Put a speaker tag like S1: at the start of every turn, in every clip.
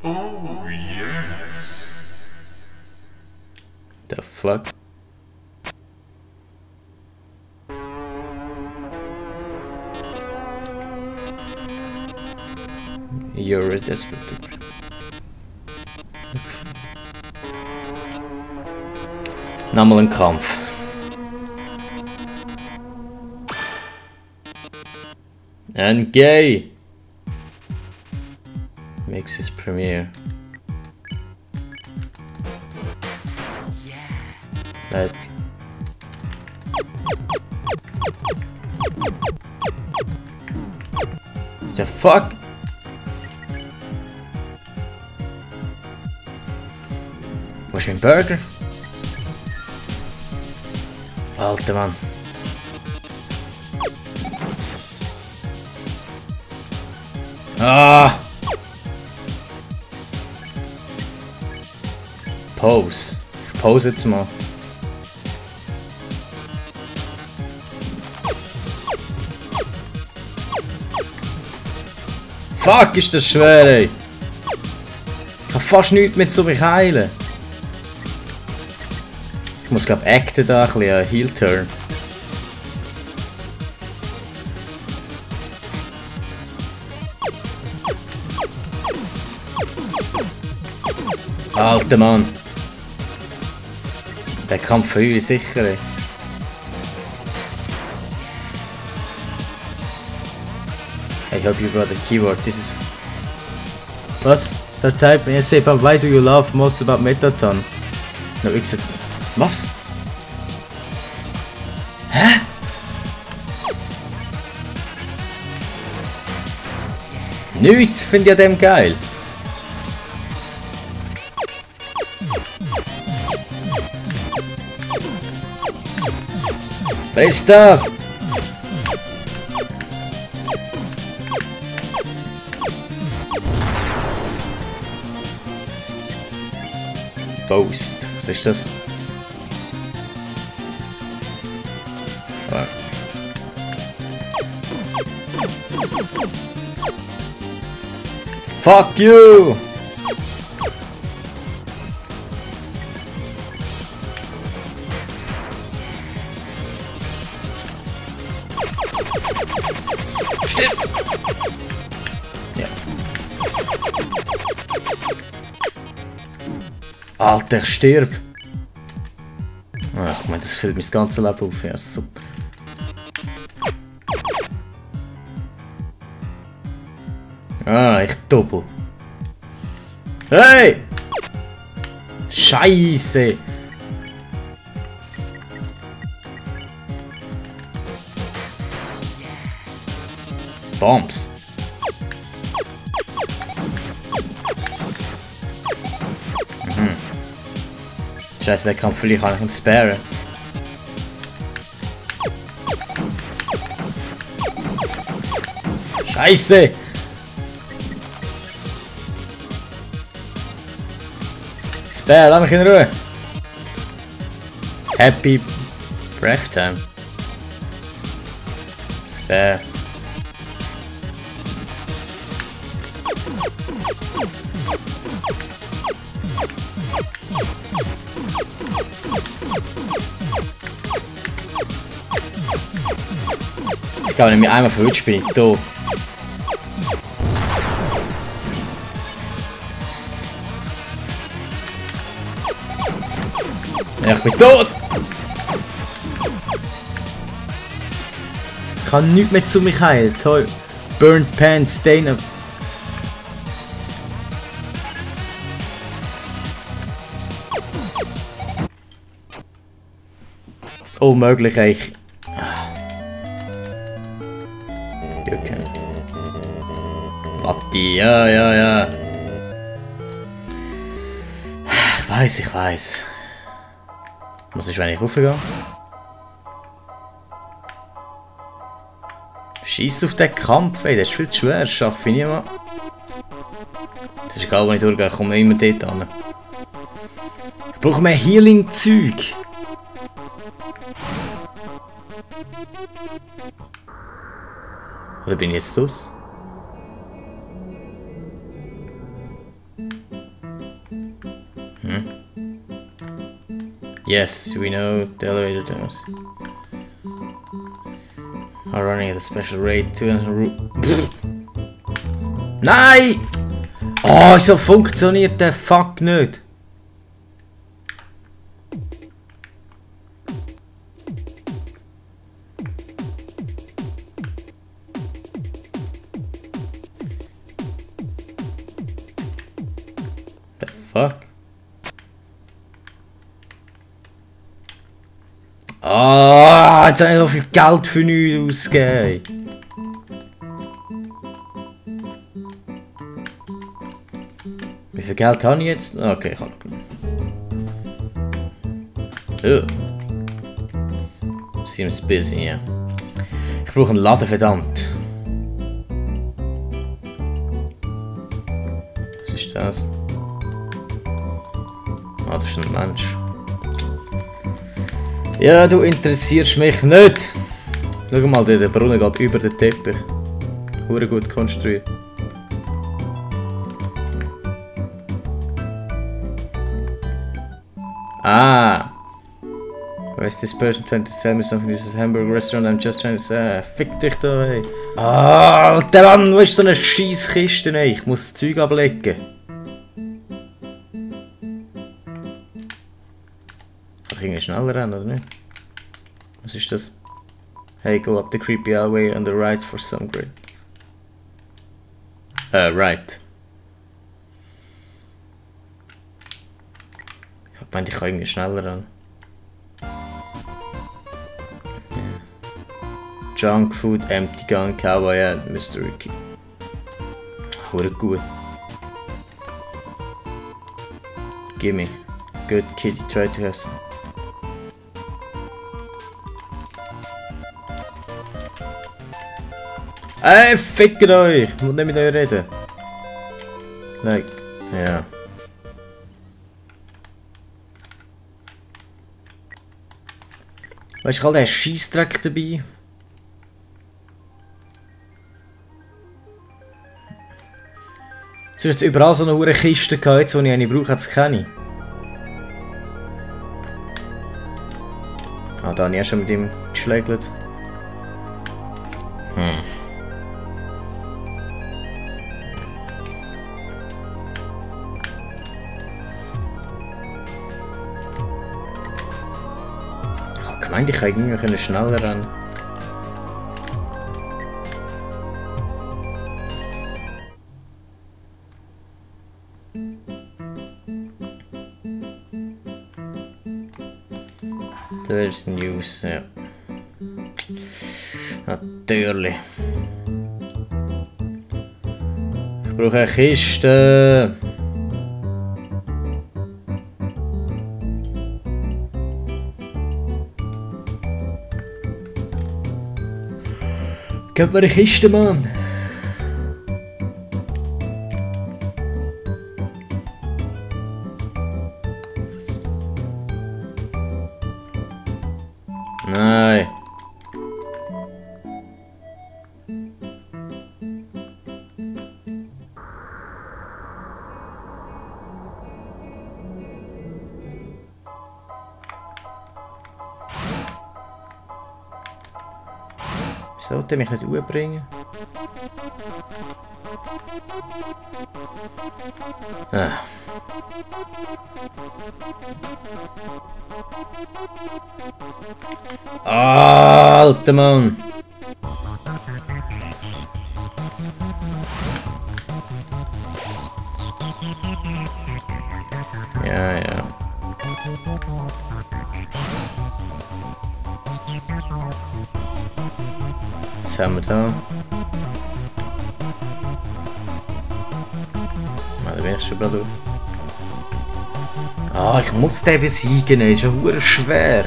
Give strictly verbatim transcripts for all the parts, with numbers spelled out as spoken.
S1: Oh, yes.
S2: The fuck? You're a desperate. Nochmal ein Kampf. And gay makes his premiere. That. The fuck? Wo ist mein Burger? Alter Mann. Ah! Pose. Ich pose jetzt mal. Fuck, ist das schwer, ey. Ich kann fast nichts mehr zu mich heilen. Ich muss glaub acten da, ein bisschen Heel-Turn. Alter Mann. Der Kampf für uns sicher, ey. I hope you got the keyword. This is... Was? Start typing. Yes, but why do you love most about Metaton? No, exit. Was? Hä? Nichts finde ich an dem geil. Was ist das? Boast. Was ist das? Ah. Fuck you! Stirb! Ja. Alter, ich stirb! Ach man, das füllt mein ganzes Leben auf. Ja, super. Ah, ich doppel. Hey! Scheiße! Bombs. Mhm. Scheiße, der kann vielleicht auch nicht sparen. Scheiße! Spare, lass mich in Ruhe! Happy Breath Time. Spare. Ich glaube, wenn ich mich einmal verwünscht bin, ich tot. Ja, ich bin tot! Ich kann nichts mehr zu mich heilen. Toll. Burnt Pan, Stain of... Unmöglich, ich... Okay. Matti, ja, ja, ja. Ich weiß, ich weiß. Was ist, wenn ich raufgehe? Scheiß auf den Kampf, ey, das ist viel zu schwer, das schaffe ich nicht mehr. Das ist egal, wo ich durchgehe, ich komme immer dort an. Ich brauche mehr Healing-Zeug. Oder bin ich jetzt los? Yes, we know the elevator terms. Are running at a special rate to Nein! Oh, so funktioniert der Fuck nicht. The fuck? Ah, oh, jetzt habe ich so viel Geld für nichts ausgegeben. Wie viel Geld habe ich jetzt? Okay, ich habe noch genug. Oh. Seems busy, ja. Ich brauche einen Laden, verdammt. Was ist das? Ah, das ist ein Mensch. Ja, du interessierst mich nicht. Schau mal, der Brunnen geht über den Teppich. Hure gut konstruiert. Ah. Why is this person trying to sell me something? This is a hamburger restaurant. I'm just trying to say, fick dich da, ey. Ah, Alter Mann, wo ist so eine scheiß Kiste, ey? Ich muss das Zeug ablegen. Kann ich irgendwie schneller rennen, oder nicht? Was ist das? Hey, go up the creepy alleyway on the right for some grid. Uh, right. Ich meine, ich kann irgendwie schneller ran. Yeah. Junk Food, Empty Gun, Cowboy Hat, Mystery Key. Hure gut. Gimme. Good kid, you try to have some. Ey, fickt euch! Ich muss nicht mit euch reden. Like, ja. Weißt du, all der Scheissdreck dabei? Sonst überall so eine hure Kiste gehabt, jetzt, die ich eine brauche, jetzt kenne ich. Ah, da habe ich auch schon mit ihm geschlägelt. Hm. Ich meinte, ich kann irgendwie schneller rennen. There's news, ja. Natürlich. Ich brauche eine Kiste. Gib mir eine Kiste, Mann! Nein! Sollte mich nicht umbringen? Ah. Alter Mann! Ja, ja. Was haben wir da? Na, da bin ich schon bald auf. Ah, ich muss den besiegen, ist ja verdammt schwer.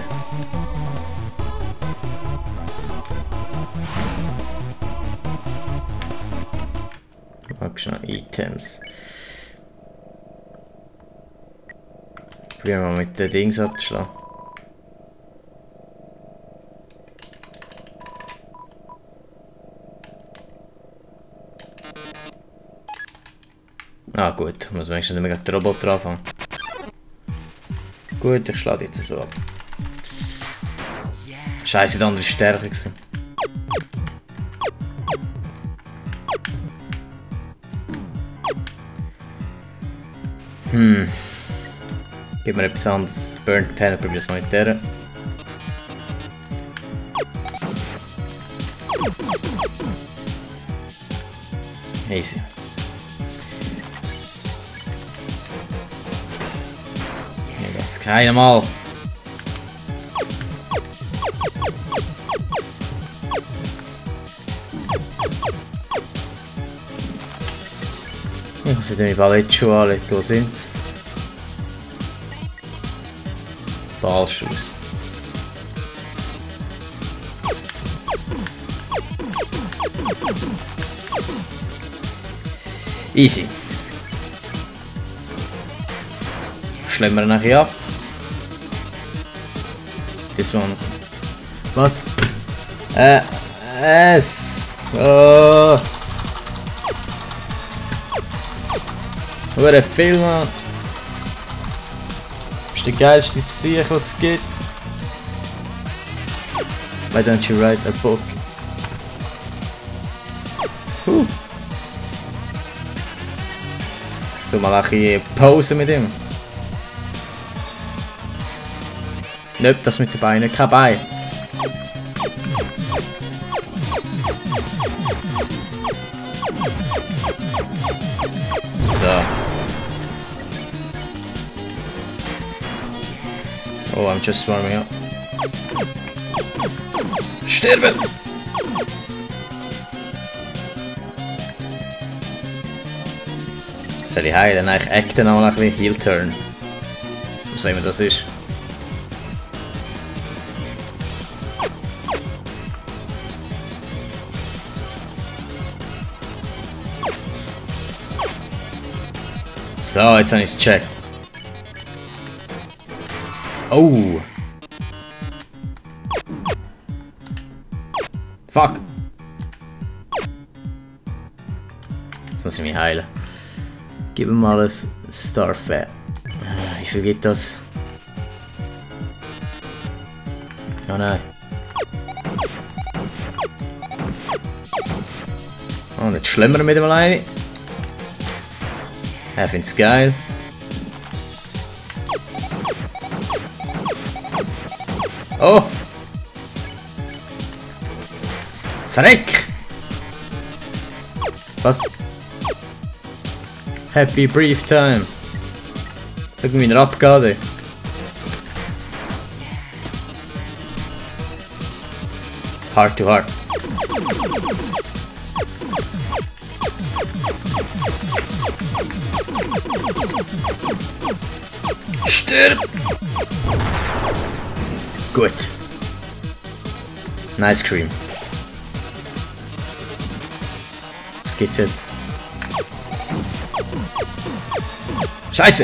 S2: Mag schnell Items. Probieren wir mal mit den Dings abzuschlagen. Ah gut, muss man schon nicht mehr gegen den Roboter anfangen. Gut, ich schlage jetzt so ab. Scheiße, der andere ist stärker gewesen. Hm. Gib mir etwas anderes. Burnt Pen, probier es mal mit der. Easy. Hier geht's keiner mal. Ich muss die Ballettschuhe anlegen. Wo sind sie? Ballschuss. Easy. Schlemmen wir nachher ab. Das war noch. Was? Äh, es. Oh. What a Film, man. Das ist der geilste Sieg, was es gibt. Why don't you write a book? Huh. Ich tu mal ein bisschen Pause mit ihm. Nicht das mit den Beinen, kein Bein. So. Oh, I'm just warming up. Sterben! Soll ich heilen? Nein, ich acte noch ein bisschen. Heel Turn. Was immer das ist. So, jetzt habe ich es gecheckt. Oh! Fuck! Jetzt muss ich mich heilen. Gib mir mal ein Starfat. Wie viel geht das? Oh nein. Oh, nicht schlimmer mit dem alleine. Er find's geil. Oh! Verreck! Was? Happy Brief Time. Schau mal, wie er abgeht. Heart to heart. Stirb! Gut. Nice Cream. Was geht's jetzt? Scheiße!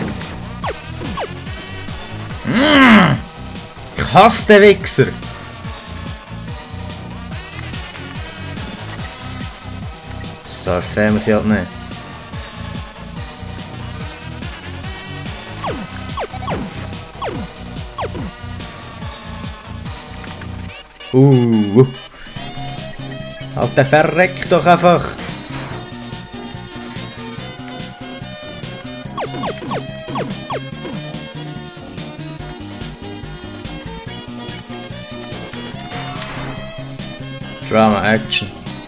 S2: Mmh. Ich hasse den Wichser! Starfat muss ich halt nehmen. Uh. Alter, verreck doch einfach! Drama Action.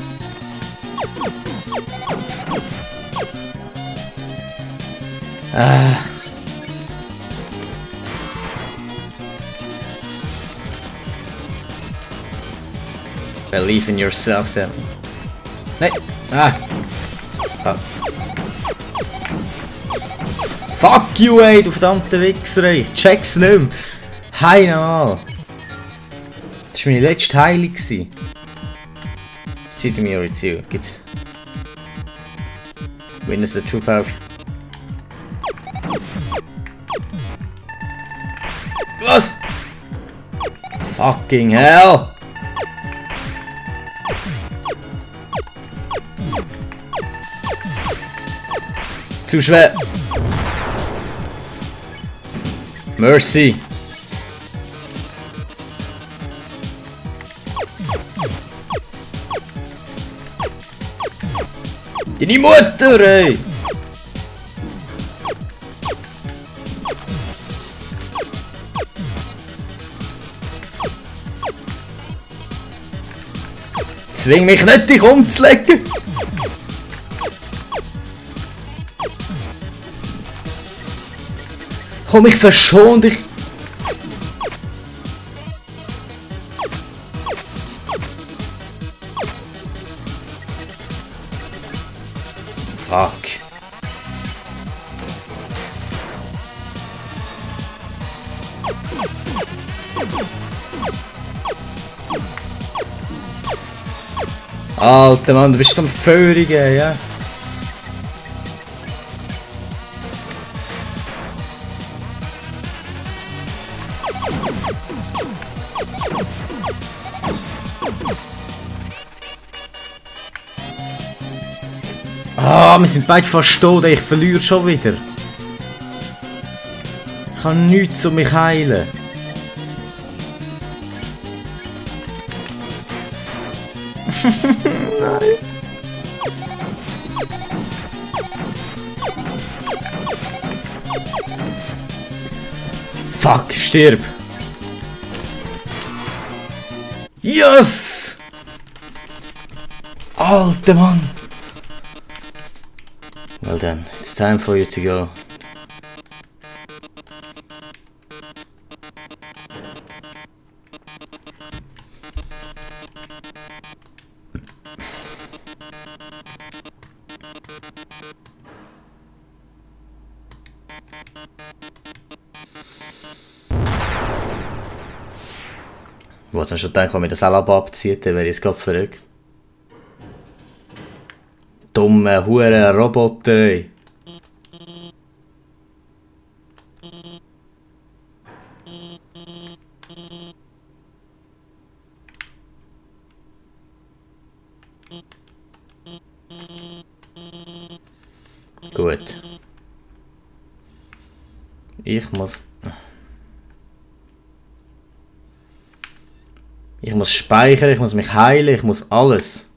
S2: Ah. Believe in yourself then. Nein! Ah! Fuck. Fuck you, ey, du verdammte Wichser, ey! Ich check's nicht mehr! Hi nochmal! Das war meine letzte Heilung. Seht mir eure Ziel. Gibt's. Witness the true power. Was? Fucking hell! Zu schwer! Mercy. Deine Mutter, ey! Zwing mich nicht, dich umzulegen! Komm, ich verschon dich! Fuck. Alter Mann, du bist am Föhrigen, ja? Ah, wir sind beide fast tot, ich verliere schon wieder. Ich habe nichts, um mich zu heilen. Nein. Fuck, stirb. Yes! Alter Mann. Well then, it's time for you to go. Ich wollte schon denken, wenn mir das Alab abzieht, dann wäre ich jetzt gerade verrückt. Dumme, hure Roboter, ey. Gut. Ich muss... Ich muss speichern, ich muss mich heilen, ich muss alles.